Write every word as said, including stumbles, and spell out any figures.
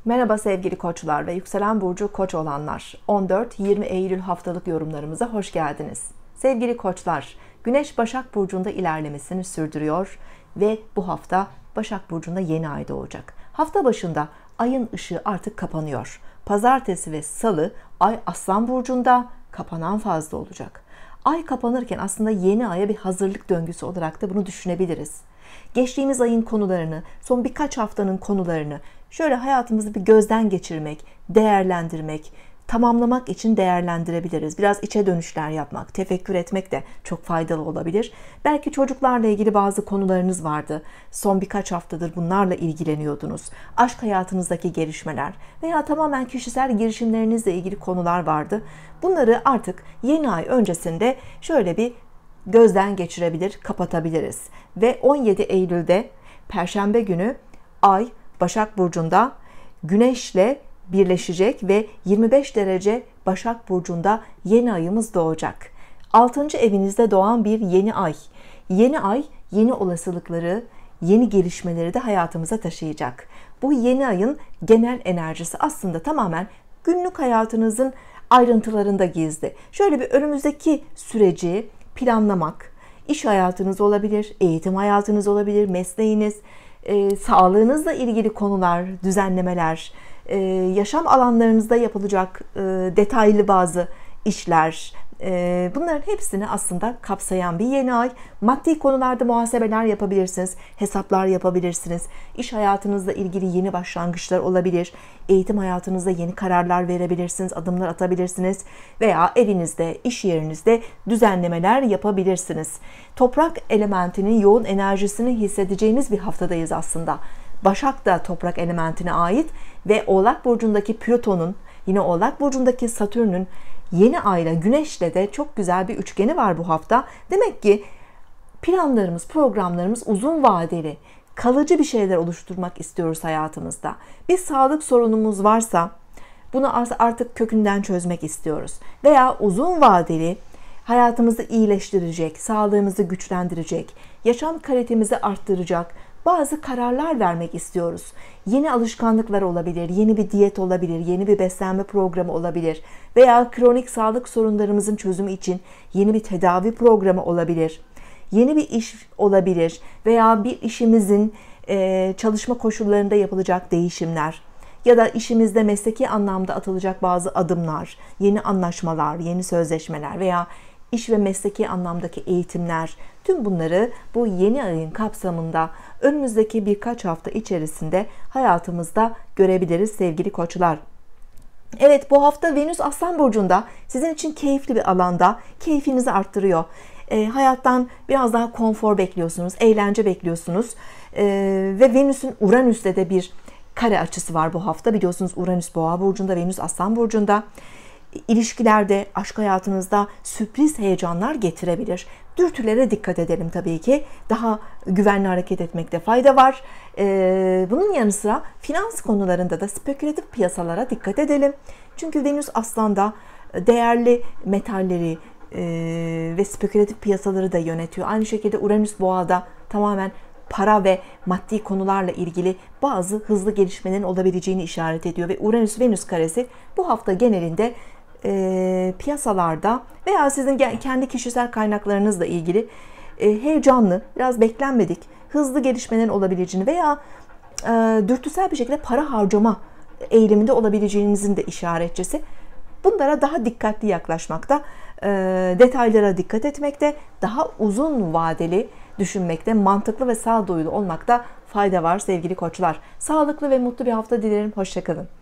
Merhaba sevgili koçlar ve yükselen burcu koç olanlar. on dört yirmi Eylül haftalık yorumlarımıza hoş geldiniz. Sevgili koçlar, Güneş Başak Burcu'nda ilerlemesini sürdürüyor ve bu hafta Başak Burcu'nda yeni ay doğacak. Hafta başında ayın ışığı artık kapanıyor. Pazartesi ve salı ay Aslan Burcu'nda, kapanan fazla olacak. Ay kapanırken aslında yeni aya bir hazırlık döngüsü olarak da bunu düşünebiliriz. Geçtiğimiz ayın konularını, son birkaç haftanın konularını şöyle hayatımızı bir gözden geçirmek, değerlendirmek, tamamlamak için değerlendirebiliriz. Biraz içe dönüşler yapmak, tefekkür etmek de çok faydalı olabilir. Belki çocuklarla ilgili bazı konularınız vardı. Son birkaç haftadır bunlarla ilgileniyordunuz. Aşk hayatınızdaki gelişmeler veya tamamen kişisel girişimlerinizle ilgili konular vardı. Bunları artık yeni ay öncesinde şöyle bir gözden geçirebilir, kapatabiliriz. Ve on yedi Eylül'de Perşembe günü Ay Başak Burcu'nda Güneş'le birleşecek ve yirmi beş derece Başak Burcu'nda yeni ayımız doğacak. altıncı evinizde doğan bir yeni ay. Yeni ay yeni olasılıkları, yeni gelişmeleri de hayatımıza taşıyacak. Bu yeni ayın genel enerjisi aslında tamamen günlük hayatınızın ayrıntılarında gizli. Şöyle bir önümüzdeki süreci planlamak, iş hayatınız olabilir, eğitim hayatınız olabilir, mesleğiniz, e, sağlığınızla ilgili konular, düzenlemeler, e, yaşam alanlarınızda yapılacak e, detaylı bazı işler, e, bunların hepsini aslında kapsayan bir yeni ay. Maddi konularda muhasebeler yapabilirsiniz, hesaplar yapabilirsiniz, iş hayatınızla ilgili yeni başlangıçlar olabilir, eğitim hayatınızda yeni kararlar verebilirsiniz, adımlar atabilirsiniz veya evinizde, iş yerinizde düzenlemeler yapabilirsiniz. Toprak elementinin yoğun enerjisini hissedeceğimiz bir haftadayız aslında. Başak da toprak elementine ait ve Oğlak Burcu'ndaki Plüton'un, yine Oğlak Burcu'ndaki Satürn'ün yeni ayla Güneş'le de çok güzel bir üçgeni var bu hafta. Demek ki planlarımız, programlarımız uzun vadeli, kalıcı bir şeyler oluşturmak istiyoruz hayatımızda. Bir sağlık sorunumuz varsa bunu artık kökünden çözmek istiyoruz. Veya uzun vadeli hayatımızı iyileştirecek, sağlığımızı güçlendirecek, yaşam kalitemizi arttıracak bazı kararlar vermek istiyoruz. Yeni alışkanlıklar olabilir, yeni bir diyet olabilir, yeni bir beslenme programı olabilir veya kronik sağlık sorunlarımızın çözümü için yeni bir tedavi programı olabilir. Yeni bir iş olabilir veya bir işimizin çalışma koşullarında yapılacak değişimler ya da işimizde mesleki anlamda atılacak bazı adımlar, yeni anlaşmalar, yeni sözleşmeler veya iş ve mesleki anlamdaki eğitimler, tüm bunları bu yeni ayın kapsamında önümüzdeki birkaç hafta içerisinde hayatımızda görebiliriz sevgili koçlar. Evet, bu hafta Venüs Aslan Burcu'nda sizin için keyifli bir alanda, keyfinizi arttırıyor. E, hayattan biraz daha konfor bekliyorsunuz, eğlence bekliyorsunuz e, ve Venüs'ün Uranüs'le de bir kare açısı var bu hafta. Biliyorsunuz Uranüs Boğa Burcu'nda, Venüs Aslan Burcu'nda. İlişkilerde, aşk hayatınızda sürpriz heyecanlar getirebilir. Dürtülere dikkat edelim tabii ki. Daha güvenli hareket etmekte fayda var. Ee, bunun yanı sıra finans konularında da spekülatif piyasalara dikkat edelim. Çünkü Venüs Aslan'da değerli metalleri e, ve spekülatif piyasaları da yönetiyor. Aynı şekilde Uranüs Boğa'da tamamen para ve maddi konularla ilgili bazı hızlı gelişmelerin olabileceğini işaret ediyor. Ve Uranüs-Venüs karesi bu hafta genelinde e, piyasalarda veya sizin kendi kişisel kaynaklarınızla ilgili e, heyecanlı, biraz beklenmedik, hızlı gelişmelerin olabileceğini veya e, dürtüsel bir şekilde para harcama eğiliminde olabileceğinizin de işaretçisi. Bunlara daha dikkatli yaklaşmakta, e, detaylara dikkat etmekte, daha uzun vadeli düşünmekte, mantıklı ve sağduyulu olmakta fayda var sevgili koçlar. Sağlıklı ve mutlu bir hafta dilerim. Hoşça kalın.